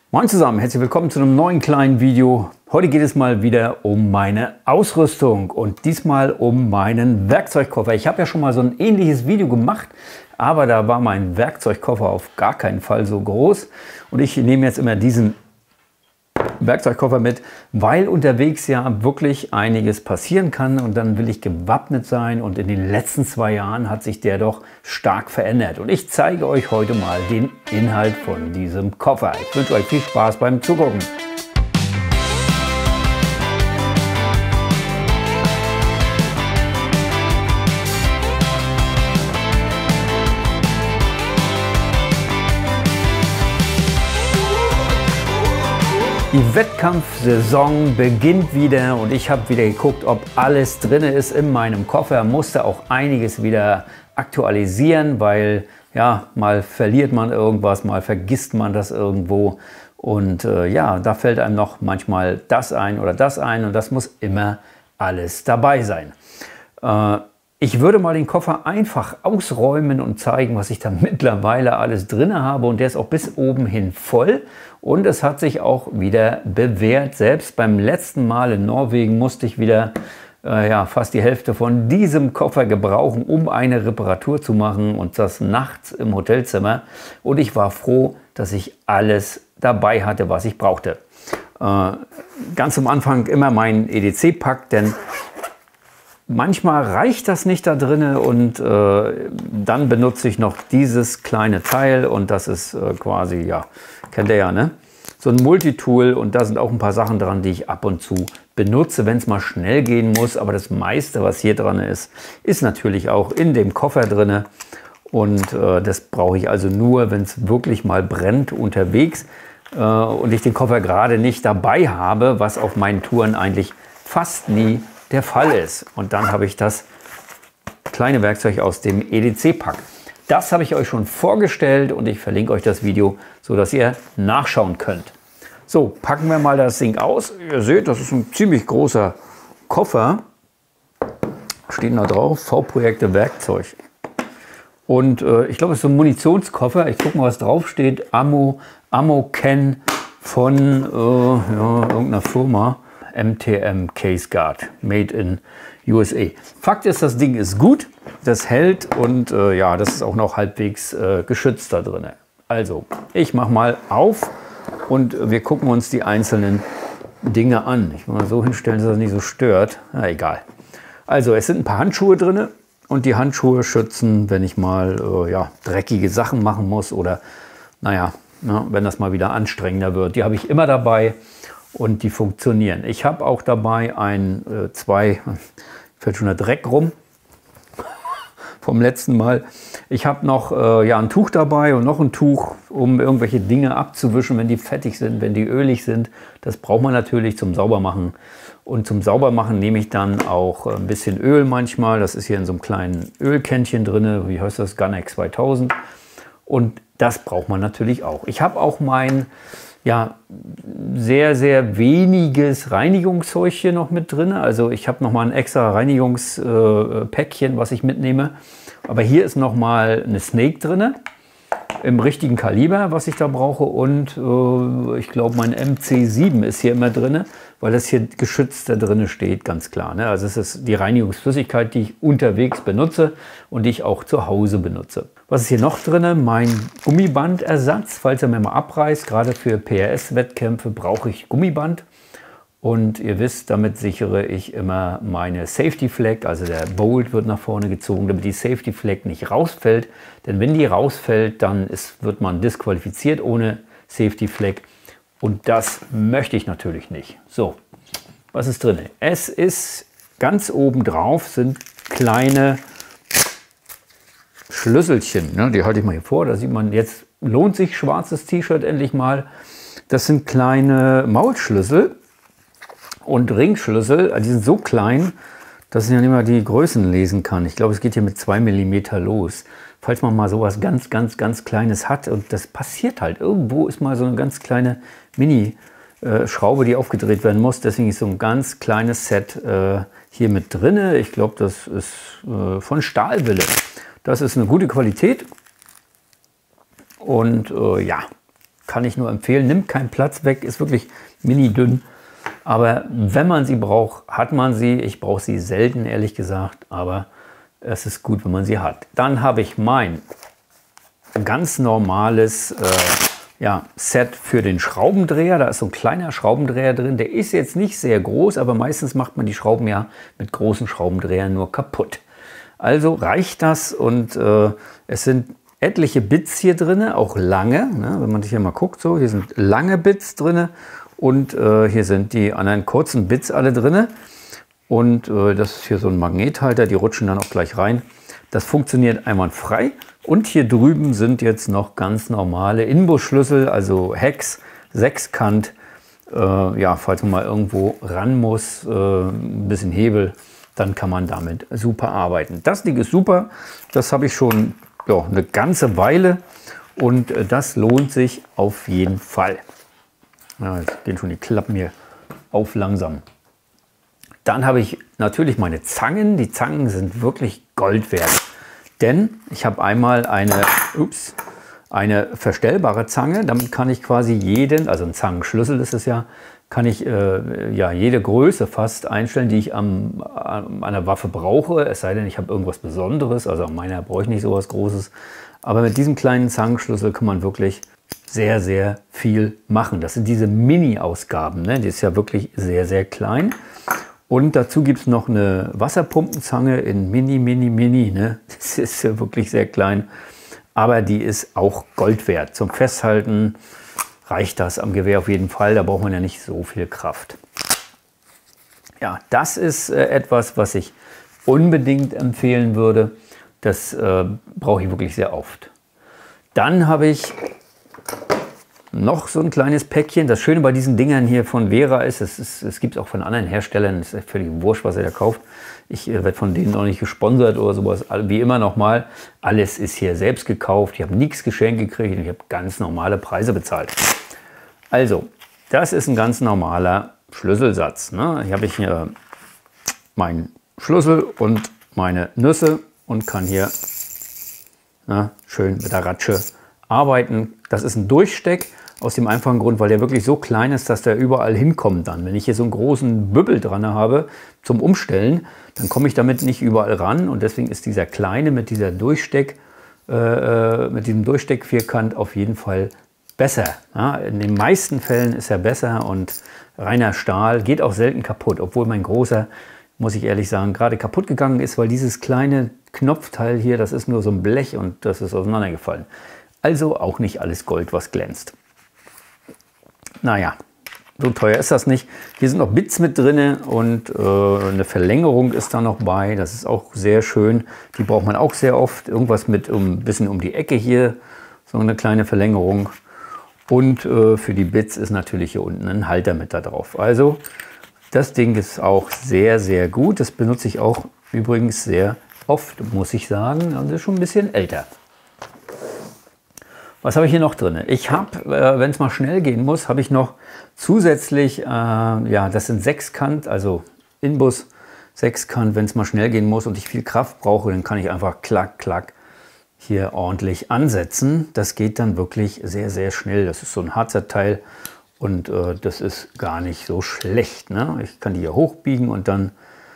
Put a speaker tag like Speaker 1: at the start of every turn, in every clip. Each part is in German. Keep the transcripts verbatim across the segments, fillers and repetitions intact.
Speaker 1: Moin zusammen, herzlich willkommen zu einem neuen kleinen Video. Heute geht es mal wieder um meine Ausrüstung und diesmal um meinen Werkzeugkoffer. Ich habe ja schon mal so ein ähnliches Video gemacht, aber da war mein Werkzeugkoffer auf gar keinen Fall so groß. Und ich nehme jetzt immer diesen Werkzeugkoffer mit, weil unterwegs ja wirklich einiges passieren kann und dann will ich gewappnet sein, und in den letzten zwei Jahren hat sich der doch stark verändert und ich zeige euch heute mal den Inhalt von diesem Koffer. Ich wünsche euch viel Spaß beim Zugucken. Die Wettkampfsaison beginnt wieder und ich habe wieder geguckt, ob alles drin ist in meinem Koffer. Musste auch einiges wieder aktualisieren, weil ja, mal verliert man irgendwas, mal vergisst man das irgendwo. Und äh, ja, da fällt einem noch manchmal das ein oder das ein und das muss immer alles dabei sein. Äh, Ich würde mal den Koffer einfach ausräumen und zeigen, was ich da mittlerweile alles drin habe. Und der ist auch bis oben hin voll. Und es hat sich auch wieder bewährt. Selbst beim letzten Mal in Norwegen musste ich wieder äh, ja, fast die Hälfte von diesem Koffer gebrauchen, um eine Reparatur zu machen. Und das nachts im Hotelzimmer. Und ich war froh, dass ich alles dabei hatte, was ich brauchte. Äh, ganz am Anfang immer mein E D C-Pack, denn manchmal reicht das nicht da drin und äh, dann benutze ich noch dieses kleine Teil und das ist äh, quasi, ja, kennt ihr ja, ne? So ein Multitool, und da sind auch ein paar Sachen dran, die ich ab und zu benutze, wenn es mal schnell gehen muss. Aber das meiste, was hier dran ist, ist natürlich auch in dem Koffer drin und äh, das brauche ich also nur, wenn es wirklich mal brennt unterwegs äh, und ich den Koffer gerade nicht dabei habe, was auf meinen Touren eigentlich fast nie der Fall ist. Und dann habe ich das kleine Werkzeug aus dem E D C-Pack. Das habe ich euch schon vorgestellt und ich verlinke euch das Video, so dass ihr nachschauen könnt. So, packen wir mal das Ding aus. Ihr seht, das ist ein ziemlich großer Koffer. Steht da drauf, V-Projekte Werkzeug. Und äh, ich glaube, es ist so ein Munitionskoffer. Ich gucke mal, was drauf steht. Ammo, Ammo-Can von äh, ja, irgendeiner Firma. M T M Case Guard, made in U S A. Fakt ist, das Ding ist gut, das hält und äh, ja, das ist auch noch halbwegs äh, geschützt da drin. Also, ich mache mal auf und wir gucken uns die einzelnen Dinge an. Ich will mal so hinstellen, dass das nicht so stört. Na, egal. Also, es sind ein paar Handschuhe drin und die Handschuhe schützen, wenn ich mal äh, ja, dreckige Sachen machen muss oder naja, na, wenn das mal wieder anstrengender wird. Die habe ich immer dabei. Und die funktionieren. Ich habe auch dabei ein, äh, zwei, fällt schon der Dreck rum vom letzten Mal. Ich habe noch äh, ja, ein Tuch dabei und noch ein Tuch, um irgendwelche Dinge abzuwischen, wenn die fettig sind, wenn die ölig sind. Das braucht man natürlich zum Saubermachen. Und zum Saubermachen nehme ich dann auch ein bisschen Öl manchmal. Das ist hier in so einem kleinen Ölkännchen drin. Wie heißt das? Ganex zweitausend. Und das braucht man natürlich auch. Ich habe auch mein ja, sehr, sehr weniges Reinigungszeug hier noch mit drin. Also ich habe noch mal ein extra Reinigungspäckchen, äh, was ich mitnehme. Aber hier ist noch mal eine Snake drin, im richtigen Kaliber, was ich da brauche. Und äh, ich glaube, mein M C sieben ist hier immer drin, weil das hier geschützt da drin steht, ganz klar. Ne? Also es ist die Reinigungsflüssigkeit, die ich unterwegs benutze und die ich auch zu Hause benutze. Was ist hier noch drin? Mein Gummibandersatz, falls er mir mal abreißt. Gerade für P R S-Wettkämpfe brauche ich Gummiband. Und ihr wisst, damit sichere ich immer meine Safety Flag, also der Bolt wird nach vorne gezogen, damit die Safety Flag nicht rausfällt. Denn wenn die rausfällt, dann ist, wird man disqualifiziert ohne Safety Flag. Und das möchte ich natürlich nicht. So, was ist drin? Es ist ganz oben drauf sind kleine Schlüsselchen. Ne? Die halte ich mal hier vor. Da sieht man, jetzt lohnt sich schwarzes T-Shirt endlich mal. Das sind kleine Maulschlüssel und Ringschlüssel. Die sind so klein, dass ich ja nicht mal die Größen lesen kann. Ich glaube, es geht hier mit zwei Millimeter los. Falls man mal sowas ganz, ganz, ganz Kleines hat, und das passiert halt. Irgendwo ist mal so eine ganz kleine Mini-Schraube, die aufgedreht werden muss. Deswegen ist so ein ganz kleines Set äh, hier mit drin. Ich glaube, das ist äh, von Stahlwille. Das ist eine gute Qualität. Und äh, ja, kann ich nur empfehlen. Nimmt keinen Platz weg, ist wirklich mini dünn. Aber wenn man sie braucht, hat man sie. Ich brauche sie selten, ehrlich gesagt, aber es ist gut, wenn man sie hat. Dann habe ich mein ganz normales äh, ja, Set für den Schraubendreher. Da ist so ein kleiner Schraubendreher drin. Der ist jetzt nicht sehr groß, aber meistens macht man die Schrauben ja mit großen Schraubendrehern nur kaputt. Also reicht das und äh, es sind etliche Bits hier drin, auch lange. Ne? Wenn man sich hier mal guckt, so hier sind lange Bits drin und äh, hier sind die anderen kurzen Bits alle drin. Und äh, das ist hier so ein Magnethalter, die rutschen dann auch gleich rein. Das funktioniert einwandfrei. Und hier drüben sind jetzt noch ganz normale Inbusschlüssel, also Hex, Sechskant. Äh, ja, falls man mal irgendwo ran muss, äh, ein bisschen Hebel, dann kann man damit super arbeiten. Das Ding ist super, das habe ich schon ja, eine ganze Weile und äh, das lohnt sich auf jeden Fall. Ja, jetzt gehen schon die Klappen hier auf langsam. Dann habe ich natürlich meine Zangen. Die Zangen sind wirklich Gold wert. Denn ich habe einmal eine, ups, eine verstellbare Zange. Damit kann ich quasi jeden, also ein Zangenschlüssel ist es ja, kann ich äh, ja, jede Größe fast einstellen, die ich am, an einer Waffe brauche. Es sei denn, ich habe irgendwas Besonderes. Also an meiner brauche ich nicht so was Großes. Aber mit diesem kleinen Zangenschlüssel kann man wirklich sehr, sehr viel machen. Das sind diese Mini-Ausgaben. Ne? Die ist ja wirklich sehr, sehr klein. Und dazu gibt es noch eine Wasserpumpenzange in Mini, Mini, Mini. Ne? Das ist ja wirklich sehr klein, aber die ist auch Gold wert. Zum Festhalten reicht das am Gewehr auf jeden Fall. Da braucht man ja nicht so viel Kraft. Ja, das ist äh, etwas, was ich unbedingt empfehlen würde. Das äh, brauche ich wirklich sehr oft. Dann habe ich noch so ein kleines Päckchen. Das Schöne bei diesen Dingern hier von Wera ist, es, ist, es gibt es auch von anderen Herstellern, es ist völlig wurscht, was ihr da kauft. Ich äh, werde von denen noch nicht gesponsert oder sowas. Wie immer nochmal, alles ist hier selbst gekauft. Ich habe nichts geschenkt gekriegt und ich habe ganz normale Preise bezahlt. Also, das ist ein ganz normaler Schlüsselsatz. Ne? Hier habe ich hier meinen Schlüssel und meine Nüsse und kann hier na, schön mit der Ratsche arbeiten. Das ist ein Durchsteck aus dem einfachen Grund, weil der wirklich so klein ist, dass der überall hinkommt dann. Wenn ich hier so einen großen Büppel dran habe zum Umstellen, dann komme ich damit nicht überall ran und deswegen ist dieser kleine mit dieser Durchsteck, äh, mit diesem Durchsteckvierkant auf jeden Fall besser. Ja, in den meisten Fällen ist er besser und reiner Stahl geht auch selten kaputt, obwohl mein großer, muss ich ehrlich sagen, gerade kaputt gegangen ist, weil dieses kleine Knopfteil hier, das ist nur so ein Blech und das ist auseinandergefallen. Also auch nicht alles Gold, was glänzt. Naja, so teuer ist das nicht. Hier sind noch Bits mit drin und äh, eine Verlängerung ist da noch bei. Das ist auch sehr schön. Die braucht man auch sehr oft. Irgendwas mit um, ein bisschen um die Ecke hier, so eine kleine Verlängerung. Und äh, für die Bits ist natürlich hier unten ein Halter mit da drauf. Also das Ding ist auch sehr, sehr gut. Das benutze ich auch übrigens sehr oft, muss ich sagen. Also ist schon ein bisschen älter. Was habe ich hier noch drin? Ich habe, äh, wenn es mal schnell gehen muss, habe ich noch zusätzlich, äh, ja, das sind Sechskant, also Inbus Sechskant. Wenn es mal schnell gehen muss und ich viel Kraft brauche, dann kann ich einfach klack, klack hier ordentlich ansetzen. Das geht dann wirklich sehr, sehr schnell. Das ist so ein H Z-Teil und äh, das ist gar nicht so schlecht. Ne? Ich kann die hier hochbiegen und dann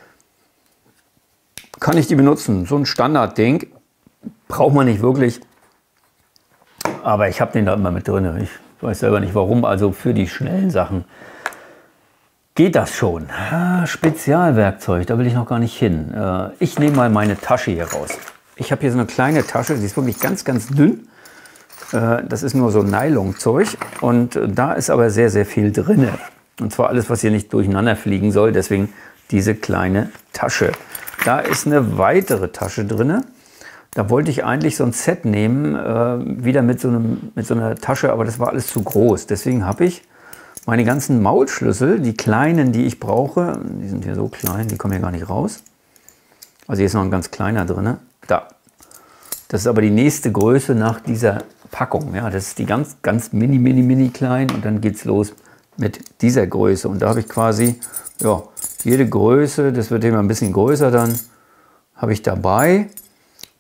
Speaker 1: kann ich die benutzen. So ein Standardding braucht man nicht wirklich. Aber ich habe den da immer mit drin. Ich weiß selber nicht warum. Also für die schnellen Sachen geht das schon. Ah, Spezialwerkzeug, da will ich noch gar nicht hin. Äh, ich nehme mal meine Tasche hier raus. Ich habe hier so eine kleine Tasche, die ist wirklich ganz, ganz dünn. Äh, das ist nur so Nylonzeug. Und äh, da ist aber sehr, sehr viel drin. Und zwar alles, was hier nicht durcheinander fliegen soll. Deswegen diese kleine Tasche. Da ist eine weitere Tasche drin. Da wollte ich eigentlich so ein Set nehmen, äh, wieder mit so, einem, mit so einer Tasche, aber das war alles zu groß. Deswegen habe ich meine ganzen Maulschlüssel, die kleinen, die ich brauche, die sind hier so klein, die kommen hier gar nicht raus. Also hier ist noch ein ganz kleiner drin. Da. Das ist aber die nächste Größe nach dieser Packung. Ja, das ist die ganz, ganz mini, mini, mini klein und dann geht es los mit dieser Größe. Und da habe ich quasi, ja, jede Größe, das wird immer ein bisschen größer dann, habe ich dabei.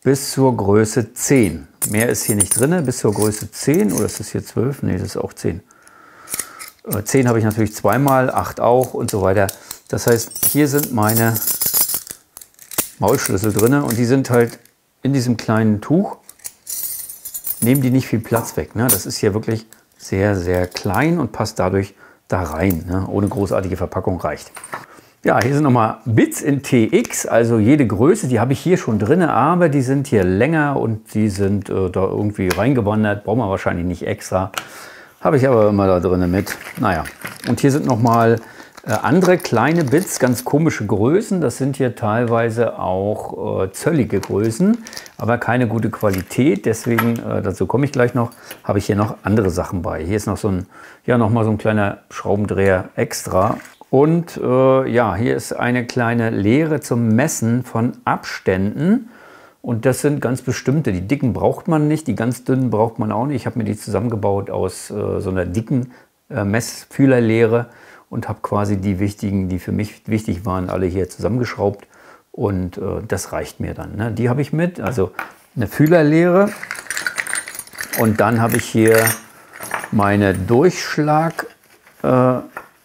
Speaker 1: bis zur Größe zehn. Mehr ist hier nicht drin, bis zur Größe zehn. Oder ist das hier zwölf? Ne, das ist auch zehn. Äh, zehn habe ich natürlich zweimal, acht auch und so weiter. Das heißt, hier sind meine Maulschlüssel drin und die sind halt in diesem kleinen Tuch. Nehmen die nicht viel Platz weg. Ne? Das ist hier wirklich sehr, sehr klein und passt dadurch da rein. Ne? Ohne großartige Verpackung reicht. Ja, hier sind nochmal Bits in T X, also jede Größe, die habe ich hier schon drin, aber die sind hier länger und die sind äh, da irgendwie reingewandert. Brauchen wir wahrscheinlich nicht extra. Habe ich aber immer da drin mit. Naja, und hier sind nochmal äh, andere kleine Bits, ganz komische Größen. Das sind hier teilweise auch äh, zöllige Größen, aber keine gute Qualität. Deswegen, äh, dazu komme ich gleich noch, habe ich hier noch andere Sachen bei. Hier ist noch so ein, ja, nochmal so ein kleiner Schraubendreher extra. Und äh, ja, hier ist eine kleine Leere zum Messen von Abständen. Und das sind ganz bestimmte. Die dicken braucht man nicht, die ganz dünnen braucht man auch nicht. Ich habe mir die zusammengebaut aus äh, so einer dicken äh, Messfühlerleere und habe quasi die wichtigen, die für mich wichtig waren, alle hier zusammengeschraubt. Und äh, das reicht mir dann. Ne? Die habe ich mit, also eine Fühlerleere. Und dann habe ich hier meine Durchschlag. Äh,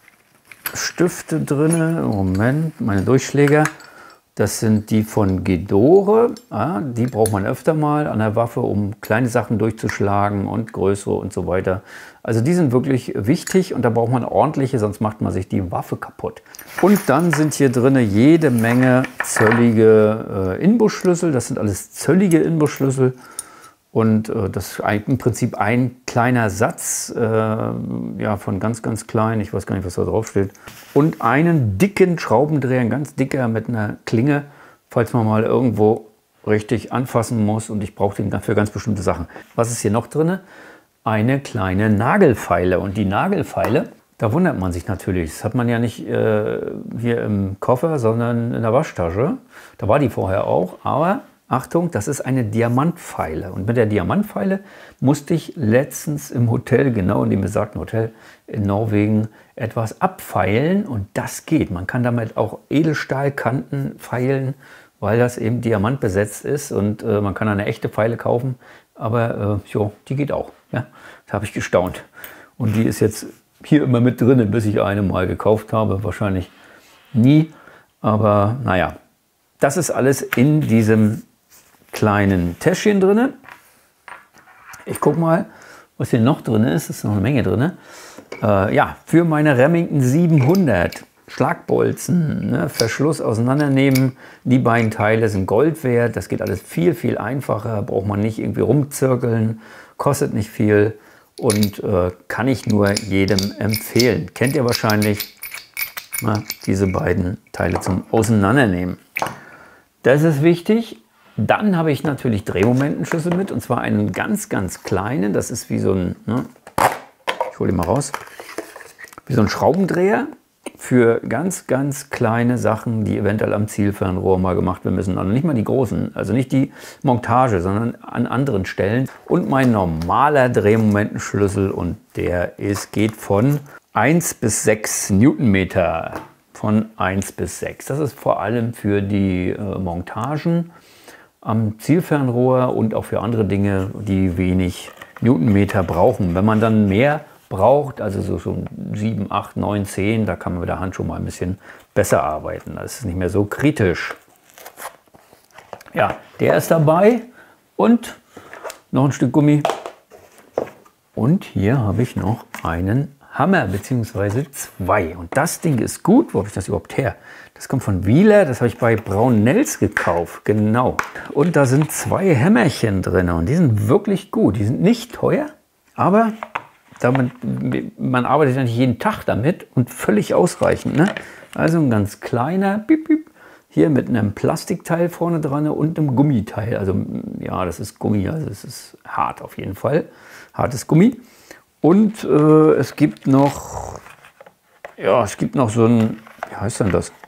Speaker 1: Stifte drin, Moment, meine Durchschläger, das sind die von Gedore, ja, die braucht man öfter mal an der Waffe, um kleine Sachen durchzuschlagen und größere und so weiter. Also die sind wirklich wichtig und da braucht man ordentliche, sonst macht man sich die Waffe kaputt. Und dann sind hier drin jede Menge zöllige äh, Inbusschlüssel, das sind alles zöllige Inbusschlüssel. Und äh, das ist im Prinzip ein kleiner Satz, äh, ja, von ganz, ganz klein, ich weiß gar nicht, was da drauf steht. Und einen dicken Schraubendreher, ein ganz dicker mit einer Klinge, falls man mal irgendwo richtig anfassen muss. Und ich brauche den für ganz bestimmte Sachen. Was ist hier noch drin? Eine kleine Nagelfeile. Und die Nagelfeile, da wundert man sich natürlich. Das hat man ja nicht äh, hier im Koffer, sondern in der Waschtasche. Da war die vorher auch, aber Achtung, das ist eine Diamantfeile. Und mit der Diamantfeile musste ich letztens im Hotel, genau in dem besagten Hotel in Norwegen, etwas abfeilen. Und das geht. Man kann damit auch Edelstahlkanten feilen, weil das eben Diamant besetzt ist. Und äh, man kann eine echte Feile kaufen. Aber äh, jo, die geht auch. Ja? Da habe ich gestaunt. Und die ist jetzt hier immer mit drin, bis ich eine mal gekauft habe. Wahrscheinlich nie. Aber naja, das ist alles in diesem kleinen Täschchen drin. Ich gucke mal, was hier noch drin ist. Es ist noch eine Menge drin. Äh, ja, für meine Remington siebenhundert Schlagbolzen, ne, Verschluss auseinandernehmen. Die beiden Teile sind Gold wert. Das geht alles viel, viel einfacher. Braucht man nicht irgendwie rumzirkeln. Kostet nicht viel und äh, kann ich nur jedem empfehlen. Kennt ihr wahrscheinlich, na, diese beiden Teile zum Auseinandernehmen. Das ist wichtig. Dann habe ich natürlich Drehmomentenschlüssel mit, und zwar einen ganz, ganz kleinen. Das ist wie so ein, ne, ich hole den mal raus, wie so ein Schraubendreher für ganz, ganz kleine Sachen, die eventuell am Zielfernrohr mal gemacht werden müssen. Also nicht mal die großen, also nicht die Montage, sondern an anderen Stellen. Und mein normaler Drehmomentenschlüssel, und der ist, geht von eins bis sechs Newtonmeter. Von eins bis sechs. Das ist vor allem für die äh, Montagen am Zielfernrohr und auch für andere Dinge, die wenig Newtonmeter brauchen. Wenn man dann mehr braucht, also so schon sieben, acht, neun, zehn, da kann man mit der Hand schon mal ein bisschen besser arbeiten. Das ist nicht mehr so kritisch. Ja, der ist dabei und noch ein Stück Gummi. Und hier habe ich noch einen Hammer, beziehungsweise zwei. Und das Ding ist gut. Wo habe ich das überhaupt her? Das kommt von Wieler. Das habe ich bei Brownells gekauft. Genau. Und da sind zwei Hämmerchen drin. Und die sind wirklich gut. Die sind nicht teuer, aber damit, man arbeitet ja nicht jeden Tag damit und völlig ausreichend. Ne? Also ein ganz kleiner, piep, piep, hier mit einem Plastikteil vorne dran und einem Gummiteil. Also ja, das ist Gummi, also es ist hart auf jeden Fall. Hartes Gummi. Und äh, es gibt noch, ja, es gibt noch so ein, wie heißt denn das?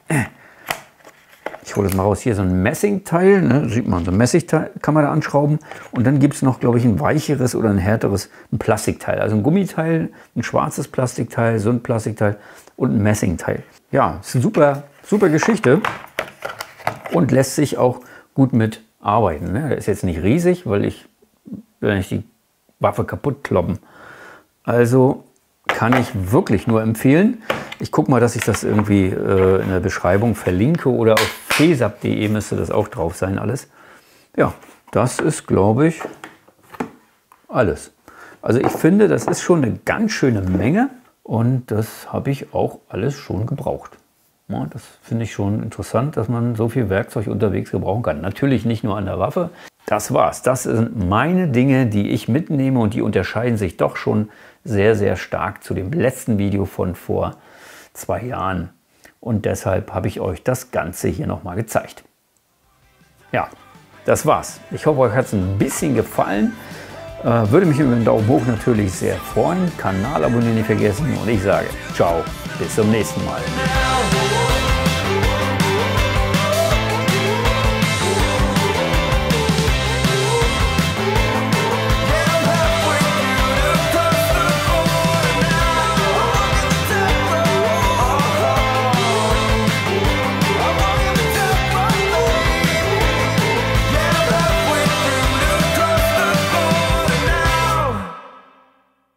Speaker 1: Ich hole das mal raus, hier so ein Messingteil, ne? Sieht man, so ein Messingteil kann man da anschrauben. Und dann gibt es noch, glaube ich, ein weicheres oder ein härteres, ein Plastikteil. Also ein Gummiteil, ein schwarzes Plastikteil, so ein Plastikteil und ein Messingteil. Ja, ist eine super, super Geschichte und lässt sich auch gut mit arbeiten. Ne? Der ist jetzt nicht riesig, weil ich will nicht die Waffe kaputt kloppen. Also kann ich wirklich nur empfehlen. Ich gucke mal, dass ich das irgendwie äh, in der Beschreibung verlinke oder auf fesab punkt de müsste das auch drauf sein alles. Ja, das ist, glaube ich, alles. Also ich finde, das ist schon eine ganz schöne Menge und das habe ich auch alles schon gebraucht. Ja, das finde ich schon interessant, dass man so viel Werkzeug unterwegs gebrauchen kann. Natürlich nicht nur an der Waffe. Das war's. Das sind meine Dinge, die ich mitnehme und die unterscheiden sich doch schon sehr, sehr stark zu dem letzten Video von vor zwei Jahren. Und deshalb habe ich euch das Ganze hier nochmal gezeigt. Ja, das war's. Ich hoffe, euch hat es ein bisschen gefallen. Äh, würde mich über einen Daumen hoch natürlich sehr freuen. Kanal abonnieren nicht vergessen und ich sage ciao, bis zum nächsten Mal.